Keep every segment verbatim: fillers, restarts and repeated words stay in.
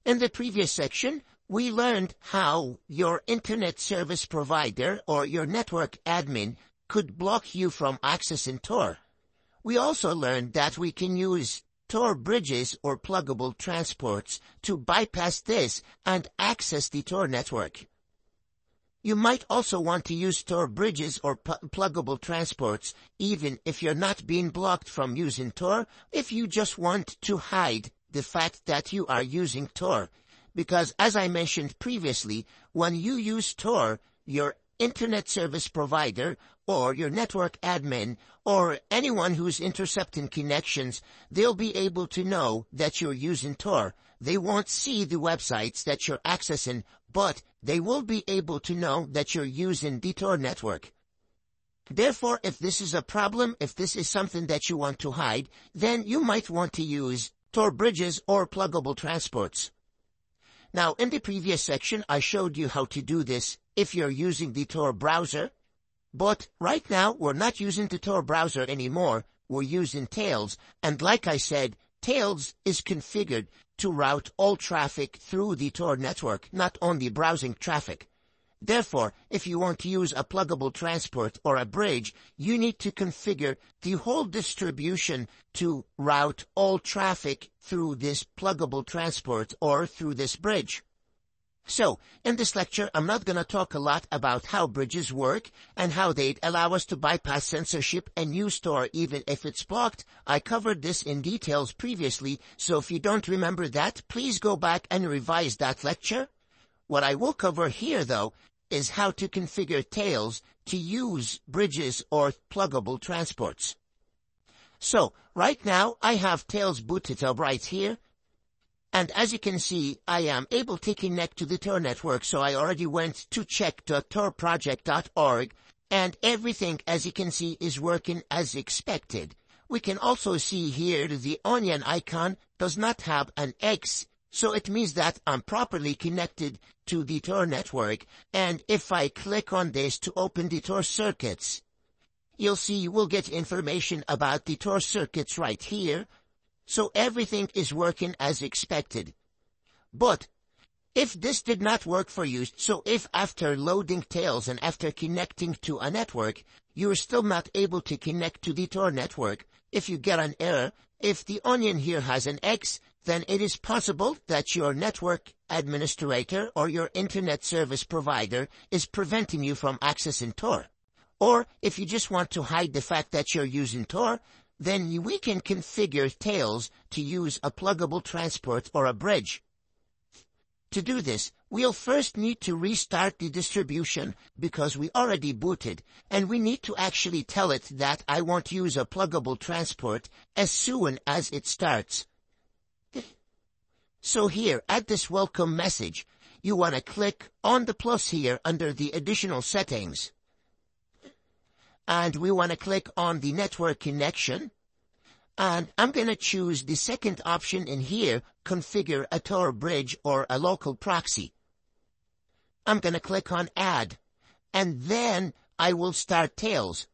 In the previous section, we learned how your internet service provider or your network admin could block you from accessing Tor. We also learned that we can use Tor bridges or pluggable transports to bypass this and access the Tor network. You might also want to use Tor bridges or pluggable transports even if you're not being blocked from using Tor, if you just want to hide the fact that you are using Tor. Because as I mentioned previously, when you use Tor, your internet service provider or your network admin or anyone who's intercepting connections, they'll be able to know that you're using Tor. They won't see the websites that you're accessing, but they will be able to know that you're using the Tor network. Therefore, if this is a problem, if this is something that you want to hide, then you might want to use Tor bridges or pluggable transports. Now, in the previous section, I showed you how to do this if you're using the Tor browser. But right now, we're not using the Tor browser anymore. We're using Tails. And like I said, Tails is configured to route all traffic through the Tor network, not only browsing traffic. Therefore, if you want to use a pluggable transport or a bridge, you need to configure the whole distribution to route all traffic through this pluggable transport or through this bridge. So, in this lecture, I'm not going to talk a lot about how bridges work and how they'd allow us to bypass censorship and use Tor even if it's blocked. I covered this in details previously, so if you don't remember that, please go back and revise that lecture. What I will cover here, though, is how to configure Tails to use bridges or pluggable transports. So, right now, I have Tails booted up right here. And as you can see, I am able to connect to the Tor network, so I already went to check dot tor project dot org, and everything, as you can see, is working as expected. We can also see here the onion icon does not have an X, so it means that I'm properly connected to the Tor network, and if I click on this to open the Tor circuits, you'll see you will get information about the Tor circuits right here. So everything is working as expected. But if this did not work for you, so if after loading Tails and after connecting to a network, you're still not able to connect to the Tor network, if you get an error, if the onion here has an X, then it is possible that your network administrator or your internet service provider is preventing you from accessing Tor. Or if you just want to hide the fact that you're using Tor, then we can configure Tails to use a pluggable transport or a bridge. To do this, we'll first need to restart the distribution because we already booted, and we need to actually tell it that I want to use a pluggable transport as soon as it starts. So here, at this welcome message, you want to click on the plus here under the additional settings. And we want to click on the network connection. And I'm going to choose the second option in here, configure a Tor bridge or a local proxy. I'm going to click on add. And then I will start Tails.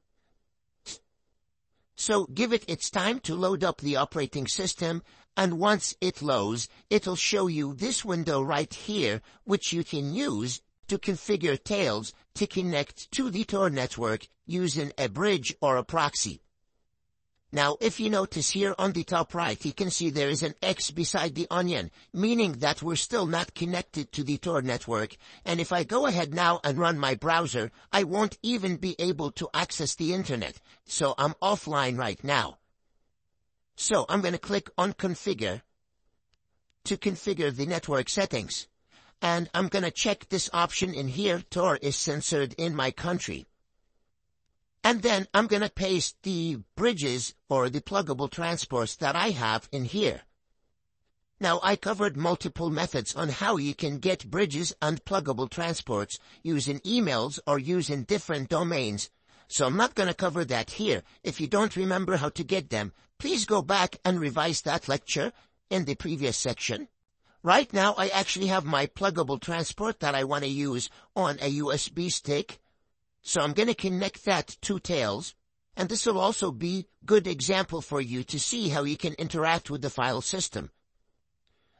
So give it its time to load up the operating system. And once it loads, it'll show you this window right here, which you can use to configure Tails to connect to the Tor network using a bridge or a proxy. Now, if you notice here on the top right, you can see there is an X beside the onion, meaning that we're still not connected to the Tor network. And if I go ahead now and run my browser, I won't even be able to access the internet. So I'm offline right now. So I'm going to click on configure to configure the network settings. And I'm going to check this option in here, Tor is censored in my country. And then I'm going to paste the bridges or the pluggable transports that I have in here. Now, I covered multiple methods on how you can get bridges and pluggable transports using emails or using different domains. So I'm not going to cover that here. If you don't remember how to get them, please go back and revise that lecture in the previous section. Right now, I actually have my pluggable transport that I want to use on a U S B stick. So I'm going to connect that to Tails, and this will also be a good example for you to see how you can interact with the file system.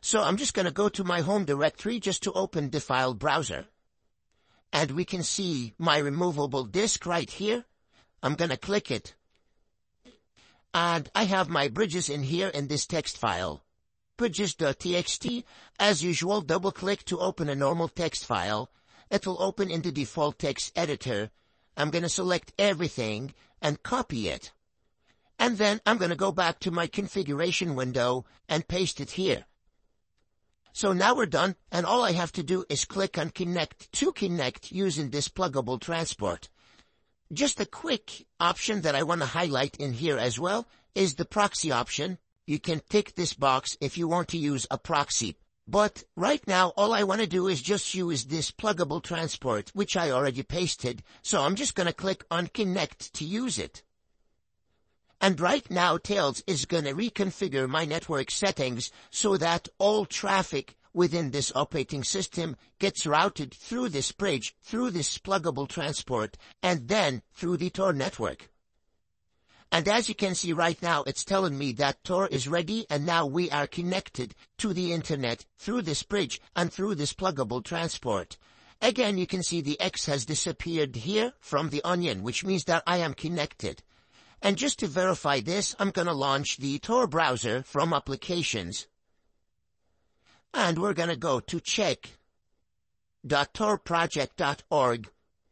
So I'm just going to go to my home directory just to open the file browser. And we can see my removable disk right here. I'm going to click it. And I have my bridges in here in this text file. Bridges.txt. As usual, double-click to open a normal text file. It will open in the default text editor. I'm going to select everything and copy it. And then I'm going to go back to my configuration window and paste it here. So now we're done, and all I have to do is click on Connect to connect using this pluggable transport. Just a quick option that I want to highlight in here as well is the proxy option. You can tick this box if you want to use a proxy. But right now, all I want to do is just use this pluggable transport, which I already pasted. So I'm just going to click on Connect to use it. And right now, Tails is going to reconfigure my network settings so that all traffic within this operating system gets routed through this bridge, through this pluggable transport, and then through the Tor network. And as you can see right now, it's telling me that Tor is ready, and now we are connected to the internet through this bridge and through this pluggable transport. Again, you can see the X has disappeared here from the onion, which means that I am connected. And just to verify this, I'm going to launch the Tor browser from Applications. And we're going to go to check dot tor project dot org.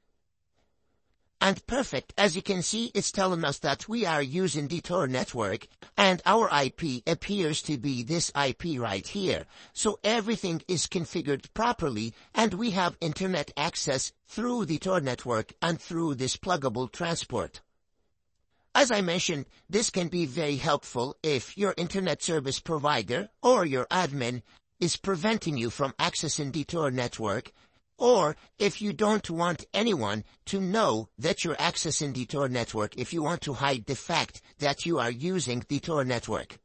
And perfect, as you can see, it's telling us that we are using the Tor network, and our I P appears to be this I P right here. So everything is configured properly, and we have internet access through the Tor network and through this pluggable transport. As I mentioned, this can be very helpful if your internet service provider or your admin is preventing you from accessing the Tor network, or if you don't want anyone to know that you're accessing the Tor network, if you want to hide the fact that you are using the Tor network.